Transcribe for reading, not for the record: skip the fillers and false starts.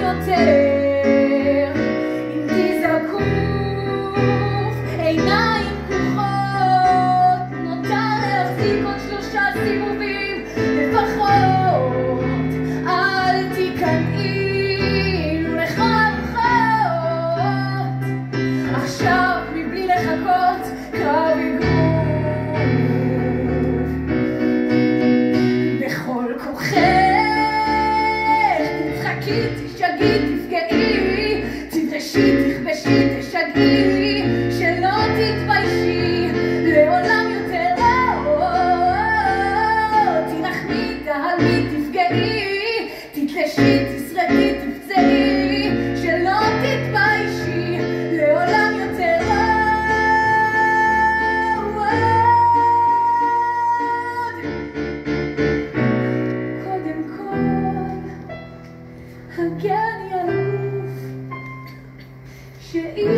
יותר, אם תזעקו עיניים פקוחות, נותר להחזיק עוד 3 סיבובים לפחות. אל תיכנעי לך רוחות, עכשיו מבלי לחכות קרב אגרוף. בכל כוחך תצחקי, תשגעי, תפגעי, תדרשי, תכבשי, תשגעי, שלא תתביישי לעולם יותר. תנחמי, תהלמי, תפגעי, תתלשי, תשרדי, תפצעי, שלא תתביישי לעולם יותר. קודם כל הגני על הגוף, שאי